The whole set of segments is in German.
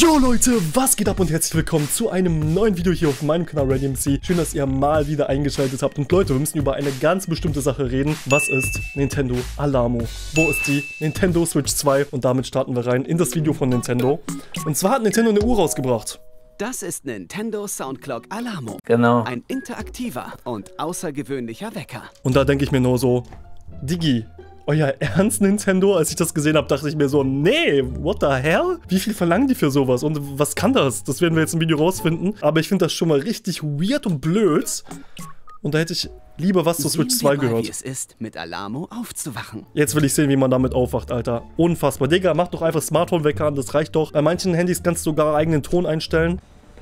Yo Leute, was geht ab und herzlich willkommen zu einem neuen Video hier auf meinem Kanal ReadyMC. Schön, dass ihr mal wieder eingeschaltet habt. Und Leute, wir müssen über eine ganz bestimmte Sache reden. Was ist Nintendo Alamo? Wo ist die Nintendo Switch 2? Und damit starten wir rein in das Video von Nintendo. Und zwar hat Nintendo eine Uhr rausgebracht. Das ist Nintendo Soundclock Alamo. Genau. Ein interaktiver und außergewöhnlicher Wecker. Und da denke ich mir nur so, Digi, euer Ernst, Nintendo? Als ich das gesehen habe, dachte ich mir so, nee, what the hell? Wie viel verlangen die für sowas? Und was kann das? Das werden wir jetzt im Video rausfinden. Aber ich finde das schon mal richtig weird und blöd. Und da hätte ich lieber was zur Switch 2 gehört. Wie es ist, mit Alamo aufzuwachen. Jetzt will ich sehen, wie man damit aufwacht, Alter. Unfassbar. Digga, mach doch einfach Smart Home Wecker an, das reicht doch. Bei manchen Handys kannst du sogar eigenen Ton einstellen.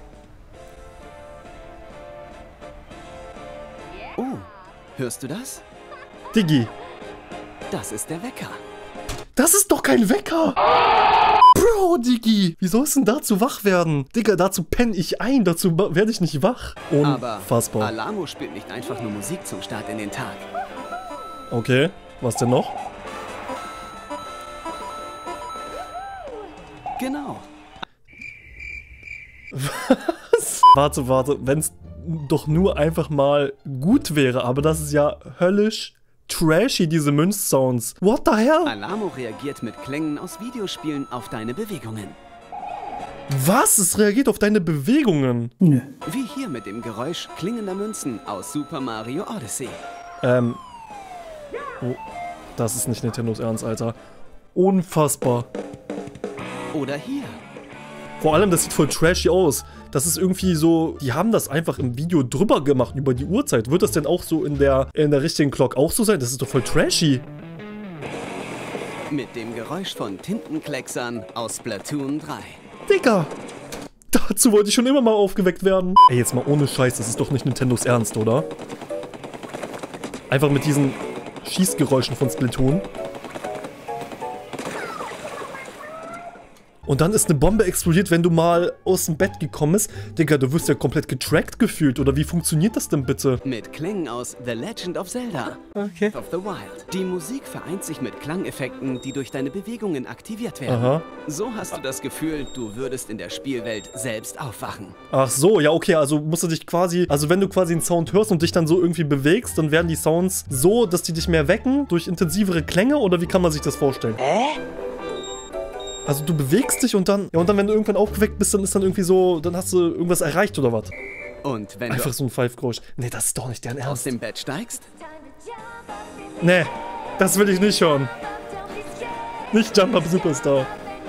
Oh, hörst du das? Diggi. Das ist der Wecker. Das ist doch kein Wecker! Bro, Diggi! Wie soll es denn dazu wach werden? Digga, dazu penne ich ein, dazu werde ich nicht wach. Unfassbar. Aber Alamo spielt nicht einfach nur Musik zum Start in den Tag. Okay, was denn noch? Genau. Was? Warte, wenn es doch nur einfach mal gut wäre, aber das ist ja höllisch trashy, diese Münzsounds. What the hell? Alamo reagiert mit Klängen aus Videospielen auf deine Bewegungen. Was? Es reagiert auf deine Bewegungen? Nö. Wie hier mit dem Geräusch klingender Münzen aus Super Mario Odyssey. Oh, das ist nicht Nintendos Ernst, Alter. Unfassbar. Oder hier. Vor allem, das sieht voll trashy aus. Das ist irgendwie so, die haben das einfach im Video drüber gemacht, über die Uhrzeit. Wird das denn auch so in der richtigen Clock auch so sein? Das ist doch voll trashy. Mit dem Geräusch von Tintenklecksern aus Splatoon 3. Digga! Dazu wollte ich schon immer mal aufgeweckt werden. Ey, jetzt mal ohne Scheiß, das ist doch nicht Nintendos Ernst, oder? Einfach mit diesen Schießgeräuschen von Splatoon. Und dann ist eine Bombe explodiert, wenn du mal aus dem Bett gekommen bist. Digga, du wirst ja komplett getrackt gefühlt. Oder wie funktioniert das denn bitte? Mit Klängen aus The Legend of Zelda. Okay. Of the Wild. Die Musik vereint sich mit Klangeffekten, die durch deine Bewegungen aktiviert werden. Aha. So hast du das Gefühl, du würdest in der Spielwelt selbst aufwachen. Ach so, ja okay, also musst du dich quasi, also wenn du quasi einen Sound hörst und dich dann so irgendwie bewegst, dann werden die Sounds so, dass die dich mehr wecken durch intensivere Klänge, oder wie kann man sich das vorstellen? Also du bewegst dich und dann, wenn du irgendwann aufgeweckt bist, dann ist dann irgendwie so, dann hast du irgendwas erreicht oder was? Und wenn Einfach du so ein Pfeifgeräusch. Nee, das ist doch nicht deren aus Ernst. dem Bett steigst, Nee, das will ich nicht hören. Nicht Jump Up Superstar.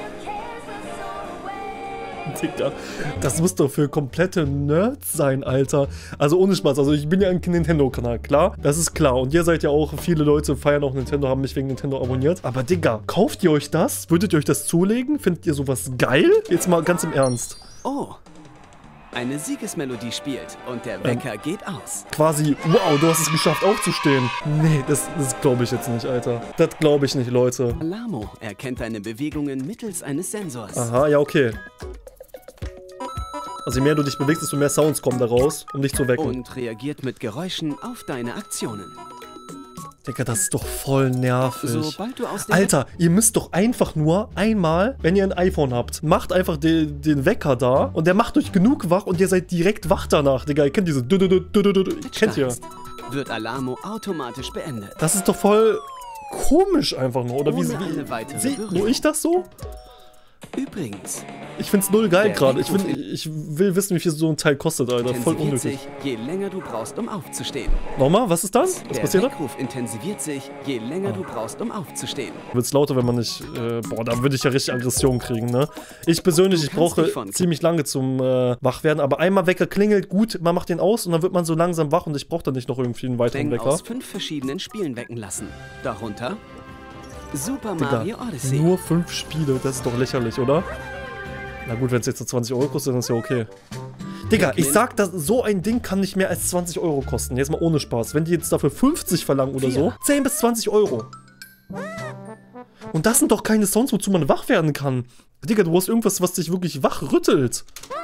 Digga, das muss doch für komplette Nerds sein, Alter. Also ohne Spaß, also ich bin ja ein Nintendo-Kanal, klar? Das ist klar. Und ihr seid ja auch, viele Leute feiern auch Nintendo, haben mich wegen Nintendo abonniert. Aber Digga, kauft ihr euch das? Würdet ihr euch das zulegen? Findet ihr sowas geil? Jetzt mal ganz im Ernst. oh, eine Siegesmelodie spielt und der Wecker geht aus. Quasi, wow, du hast es geschafft aufzustehen. Nee, das glaube ich jetzt nicht, Alter. Das glaube ich nicht, Leute. Alamo erkennt deine Bewegungen mittels eines Sensors. Aha, ja, okay. Also je mehr du dich bewegst, desto mehr Sounds kommen daraus, um dich zu wecken. Und reagiert mit Geräuschen auf deine Aktionen. Digga, das ist doch voll nervig. Sobald du aus dem Alter, ihr müsst doch einfach nur einmal, wenn ihr ein iPhone habt, macht einfach den Wecker da und der macht euch genug wach und ihr seid direkt wach danach. Digga, ihr kennt diese kennt ihr. steigst, wird Alamo automatisch beendet. Das ist doch voll komisch einfach nur, oder? Ohne eine weitere Berührung. Nur ich das so? Übrigens, Ich find's null geil Der gerade. Ich Weckruf will wissen, wie viel so ein Teil kostet, Alter. Voll intensiviert unnötig. sich, je länger du brauchst, um aufzustehen. Nochmal, was ist das? Was Der passiert da? Weckruf intensiviert sich, je länger du brauchst, um aufzustehen. Wird's lauter, wenn man nicht. Boah, da würde ich ja richtig Aggression kriegen, ne? Ich persönlich, ich Du kannst brauche dich von- ziemlich lange zum Wachwerden, aber einmal Wecker klingelt, gut, man macht den aus und dann wird man so langsam wach und ich brauche dann nicht noch irgendwie einen weiteren Klänge Wecker. aus 5 verschiedenen Spielen wecken lassen. Darunter Super Digga, Mario Odyssey. nur 5 Spiele, das ist doch lächerlich, oder? Na gut, wenn es jetzt so 20 Euro kostet, dann ist ja okay. Digga, ich sag, so ein Ding kann nicht mehr als 20 Euro kosten. Jetzt mal ohne Spaß. Wenn die jetzt dafür 50 verlangen oder so, 10 bis 20 Euro. Und das sind doch keine Sounds, wozu man wach werden kann. Digga, du hast irgendwas, was dich wirklich wach rüttelt.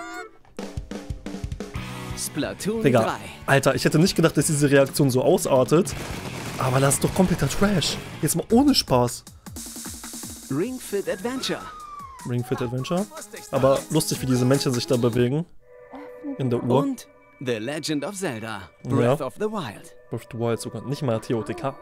Splatoon Digga, 3. Alter, ich hätte nicht gedacht, dass diese Reaktion so ausartet. Aber das ist doch kompletter Trash. Jetzt mal ohne Spaß. Ring Fit Adventure. Ring Fit Adventure. Aber lustig, wie diese Männchen sich da bewegen. In der Uhr. Und The Legend of Zelda, Breath of the Wild. Breath of the Wild sogar, nicht mal TOTK.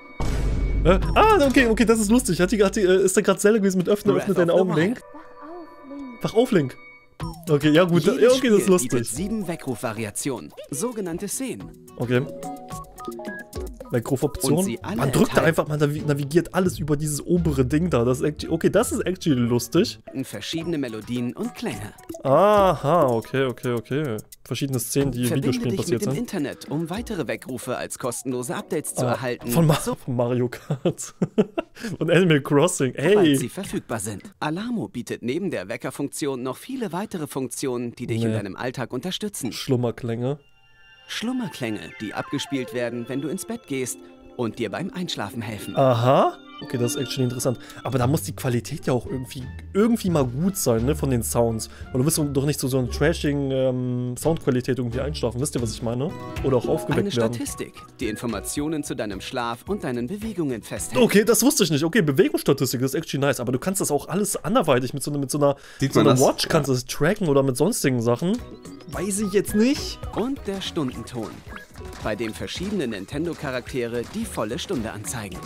Okay, das ist lustig. Ist da gerade Zelda gewesen mit öffne deine Augen, Link? Wach auf, Link. Okay, ja gut, Jedes okay, das ist Spiel lustig. bietet 7 Weckrufvariationen, sogenannte Szenen. Okay. Weckruf-Option. Und sie alle Man drückt da enthalten- einfach, man navigiert alles über dieses obere Ding da. Das ist okay, das ist actually lustig. Verschiedene Melodien und Klänge. Aha, okay. Verschiedene Szenen, die in Verbinde Videospielen dich mit passiert dem sind. Internet, um weitere Weckrufe als kostenlose Updates zu erhalten, Von Mario Kart. Und Animal Crossing. sobald Hey. sie verfügbar sind. Alamo bietet neben der Weckerfunktion noch viele weitere Funktionen, die dich in deinem Alltag unterstützen. Schlummerklänge. Schlummerklänge, die abgespielt werden, wenn du ins Bett gehst und dir beim Einschlafen helfen. Aha. Okay, das ist actually interessant. Aber da muss die Qualität ja auch irgendwie mal gut sein, ne, von den Sounds. Weil du willst doch nicht so eine trashing Soundqualität irgendwie einschlafen. Wisst ihr, was ich meine? Oder auch Eine aufgeweckt werden. Statistik, die Informationen zu deinem Schlaf und deinen Bewegungen festhält. Okay, das wusste ich nicht. Okay, Bewegungsstatistik, das ist actually nice. Aber du kannst das auch alles anderweitig mit so einer Sieht man das? Watch kannst du das tracken oder mit sonstigen Sachen. Weiß ich jetzt nicht. Und der Stundenton, bei dem verschiedene Nintendo-Charaktere die volle Stunde anzeigen.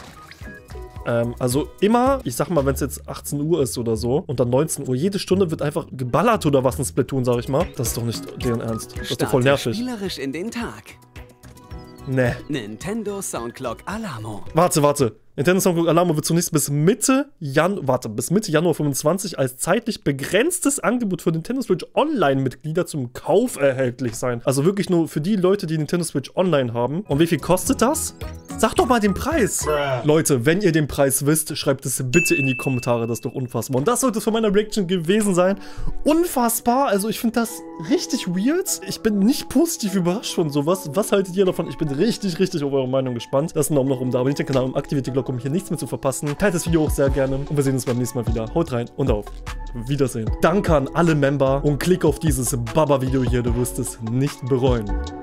Also immer, ich sag mal, wenn es jetzt 18 Uhr ist oder so und dann 19 Uhr, jede Stunde wird einfach geballert oder was in Splatoon, sag ich mal. Das ist doch nicht deren Ernst. Das ist doch voll nervig. Spielerisch in den Tag. Ne. Nintendo Soundclock Alamo. Warte. Nintendo Soundclock Alamo wird zunächst bis Mitte Januar 25 als zeitlich begrenztes Angebot für Nintendo Switch Online-Mitglieder zum Kauf erhältlich sein. Also wirklich nur für die Leute, die Nintendo Switch Online haben. Und wie viel kostet das? Sag doch mal den Preis. Leute, wenn ihr den Preis wisst, schreibt es bitte in die Kommentare. Das ist doch unfassbar. Und das sollte es von meiner Reaction gewesen sein. Unfassbar. Also ich finde das richtig weird. Ich bin nicht positiv überrascht von sowas. Was haltet ihr davon? Ich bin richtig auf eure Meinung gespannt. Lasst einen Daumen nach oben da. Abonniert den Kanal und aktiviert die Glocke, um hier nichts mehr zu verpassen. Teilt das Video auch sehr gerne. Und wir sehen uns beim nächsten Mal wieder. Haut rein und auf Wiedersehen. Danke an alle Member und klick auf dieses Baba-Video hier. Du wirst es nicht bereuen.